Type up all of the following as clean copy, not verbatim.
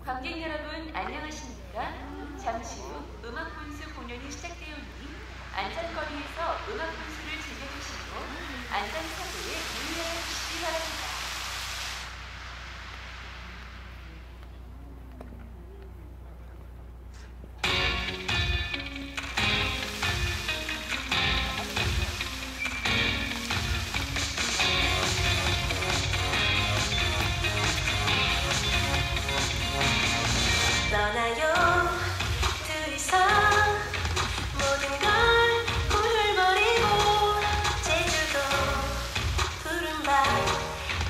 관객 여러분 안녕하십니까? 잠시 후 음악 분수 공연이 시작되오니 안전거리에서 음악 분수를 즐겨주시고 안전사고에 유의하여 주시기 바랍니다. 떠나요 둘이서 모든 걸 훌훌거리고 제주도 푸른 밤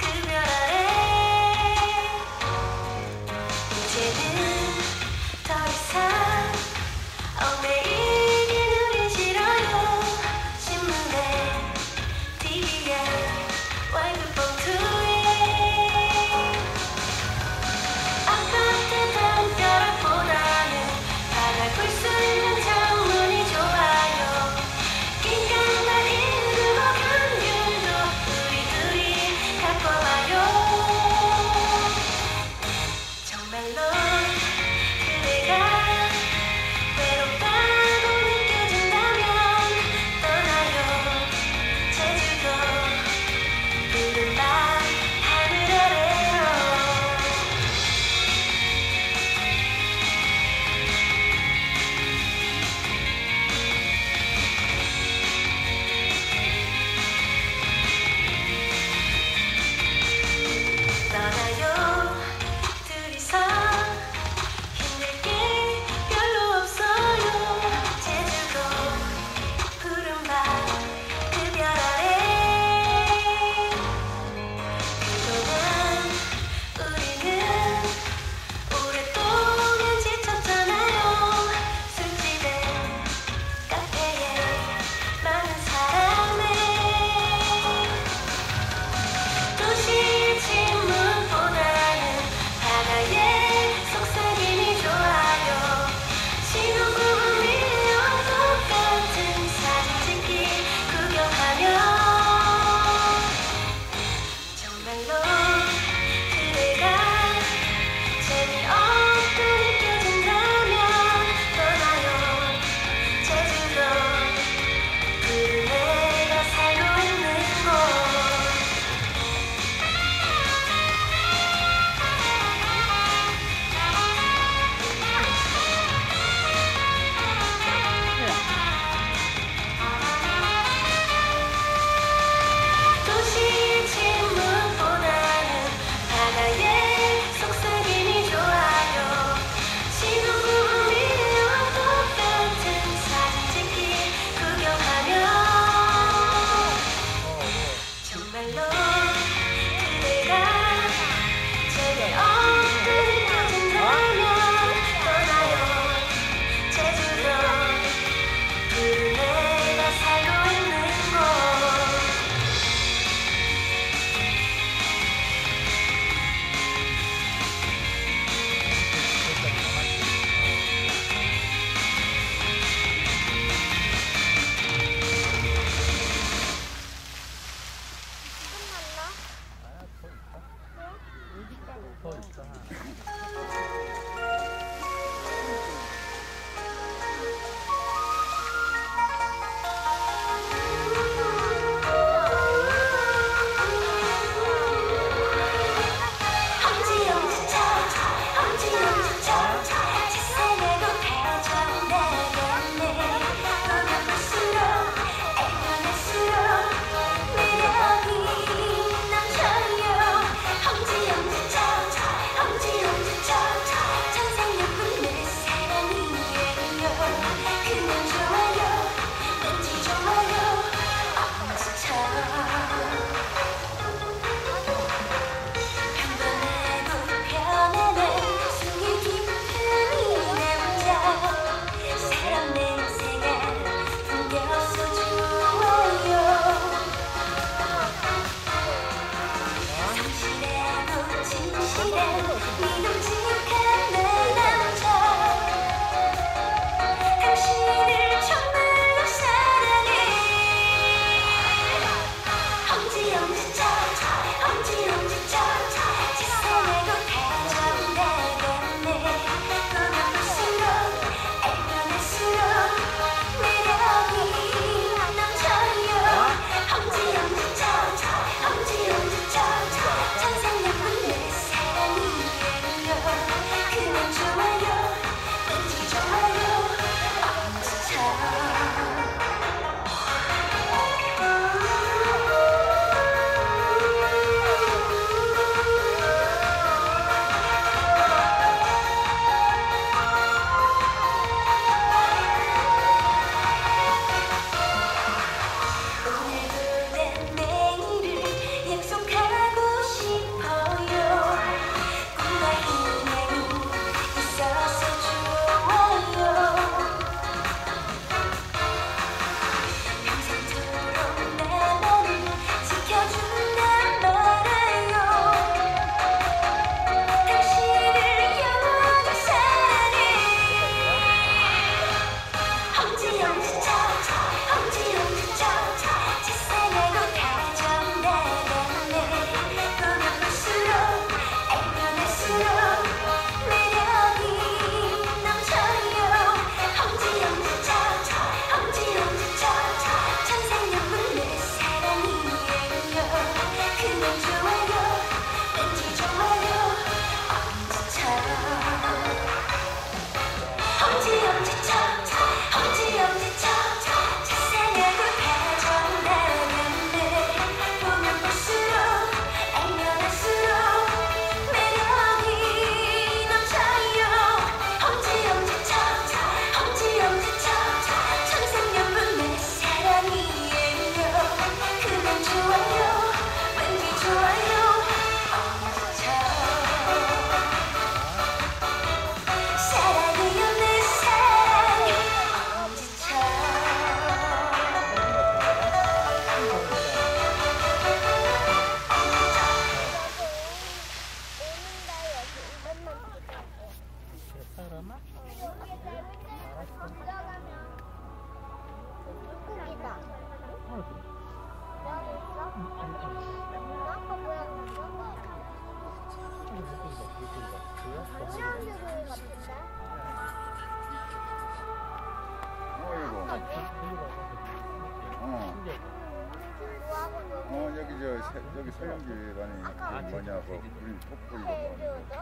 여기 서영기 많이 하고 우리 톡보 이런 거.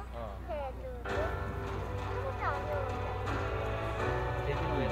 제주도에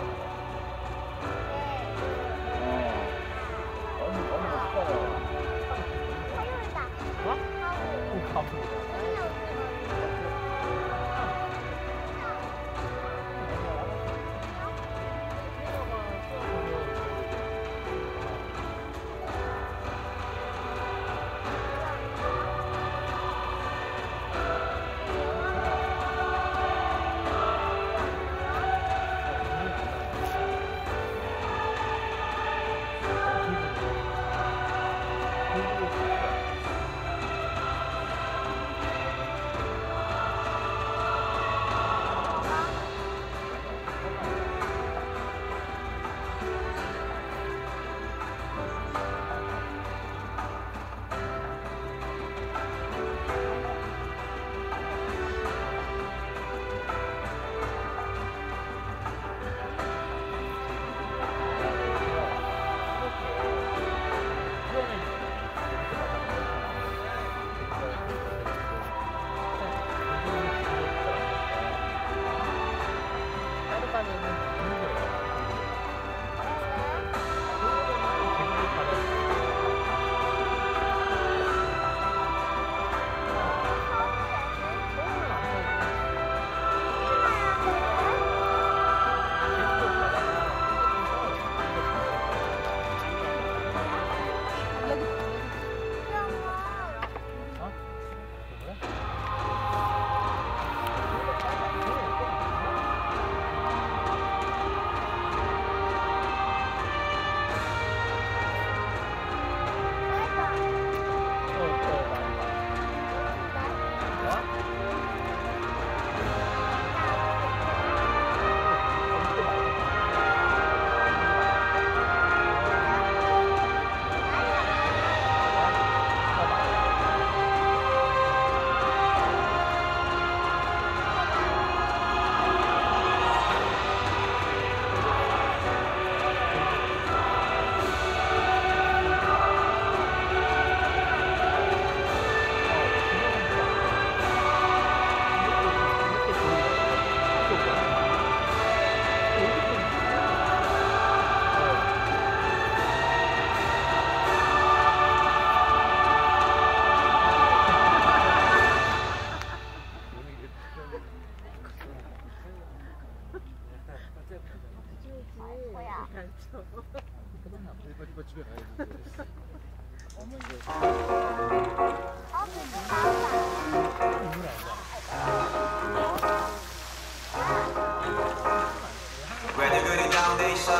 왜들 그리 다운돼 있어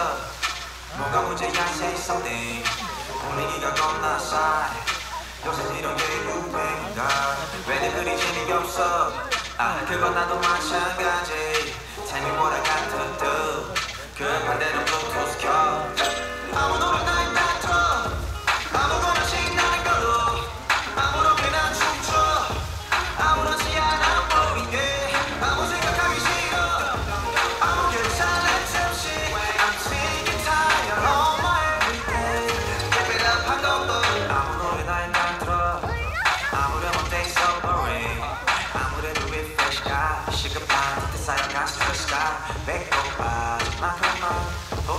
뭐가 문제야 say something 분위기가 겁나 싸해 요새 이런 게 유행인가 왜들 그리 재미가 없어 그건 나도 마찬가지 Tell me what I got to do 그 반대로 블루투스 켜 아무 노래나 다 틀어 아무거나 신나는 걸로 아무렇게나 춤춰 아무렇지 않아 보이게 아무 생각하기 싫어 아무개로 살래 잠시 I'm sick and tired of my everyday Keep it up 한 것도 아무 노래나 다 틀어 아무렴 day so boring 아무래도 refresh가 시급한 듯 쌓여간 스트레스가 배고파 만큼만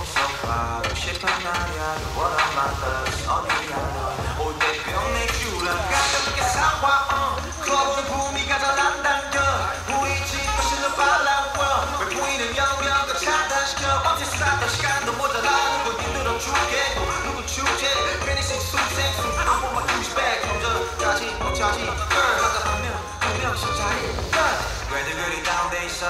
복속하고 싶은 날이야 What are my thoughts 어디야 너 올때병 맥주랑 가볍게 사와 클럽은 분위기가 잘 안 당겨 우리 집 거실로 빨라워 왜 보이는 영역을 차단시켜 언제 쌓던 시간도 모자라 누구 힘들어 주겠고 누구 주제 괜히 식숨생숨 I want my douche back 좀 전까지 못자지 girl 하다 보면 두 명씩 자리 왜들 그리 다운돼 있어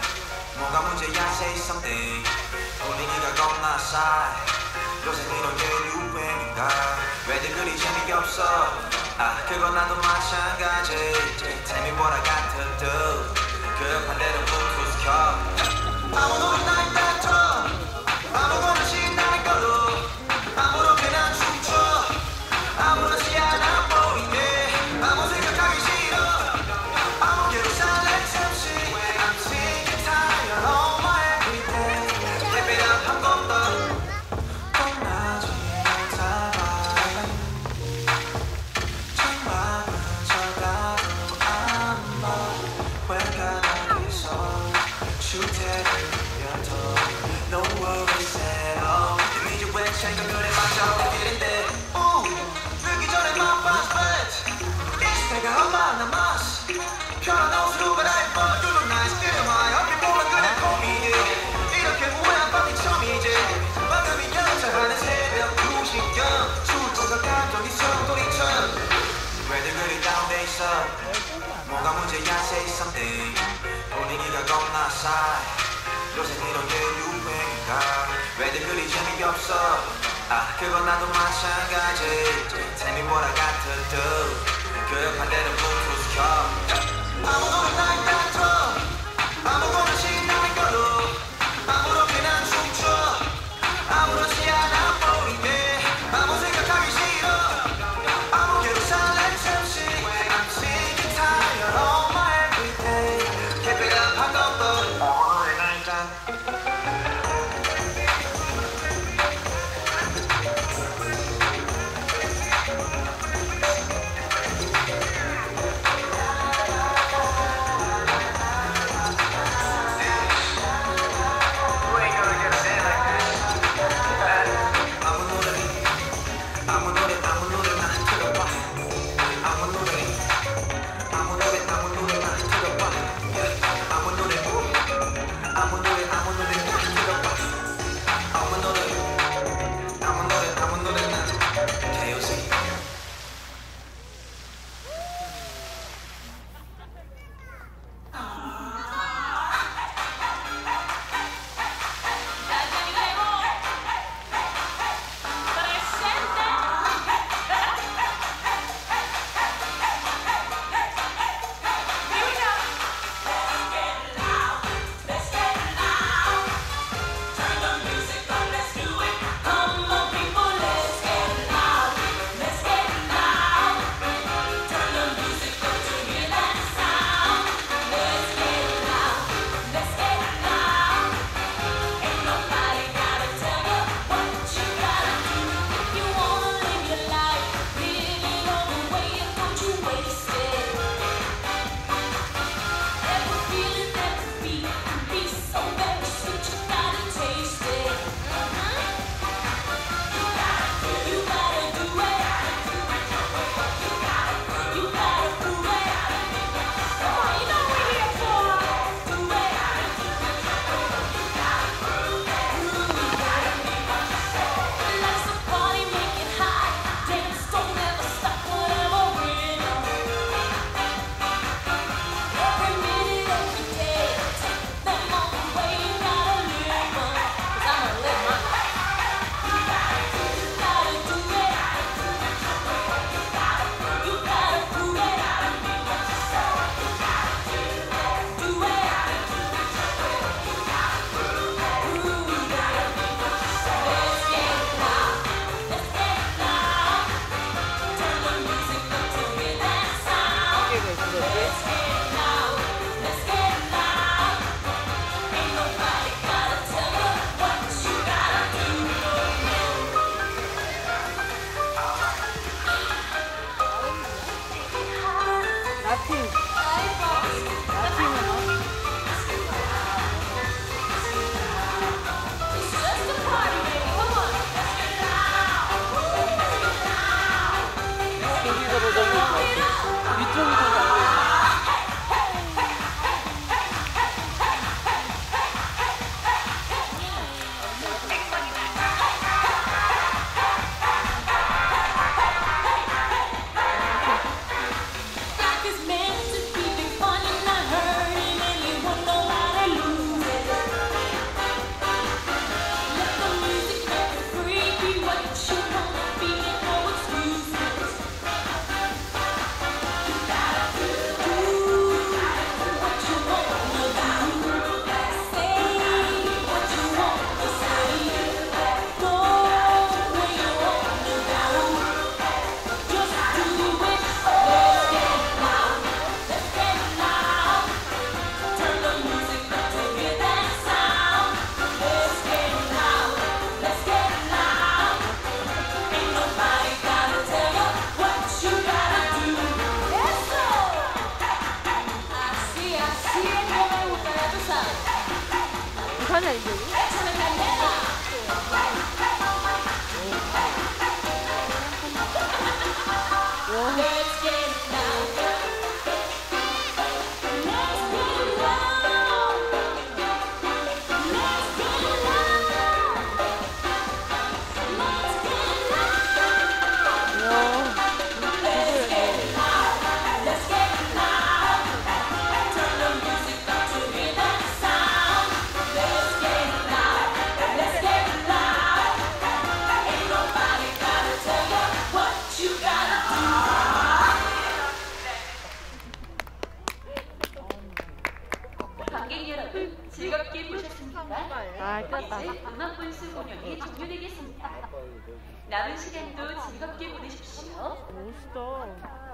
뭐가 문제야 say something 분위기가 겁나 싸해 요새 이런 게 유행인가 왜들 그리 재미가 없어 그건 나도 마찬가지 Tell me what I got to do 그 반대로 블루투스 켜 아무 노래나 다 틀어 아무거나 신나는 걸로 아무렇게나 춤춰 아무렇지 않아 보이게 아무 생각하기 싫어 아무개로 살래 잠시 I'm sick and tired of my everyday Keep it up 한 번더 겁나지 못하라 전기처럼 또리처럼 왜들 그리 다운돼 있어 뭐가 문제야 say something 분위기가 겁나 싸해 요새 이런 게 유행인가 왜들 그리 재미없어 아 그건 나도 마찬가지 Tell me what I got to do 급한 데는 블루투스 켜 아무거나 날 다뤄 아무거나 신나는 걸로 아무렇게나 춤춰 아무렇지 않아 보이게 아무 생각하기 싫어 아무개로 살래 잠시 I'm sick and tired of my everyday Keep it up 한 것도 오늘의 날짜 하냐 이제? 와. 관객 여러분 즐겁게 보셨습니까? 아, 끝났다. 이제 음악 분수 공연이 종료되겠습니다. 남은 시간도 즐겁게 보내십시오. 멋있다.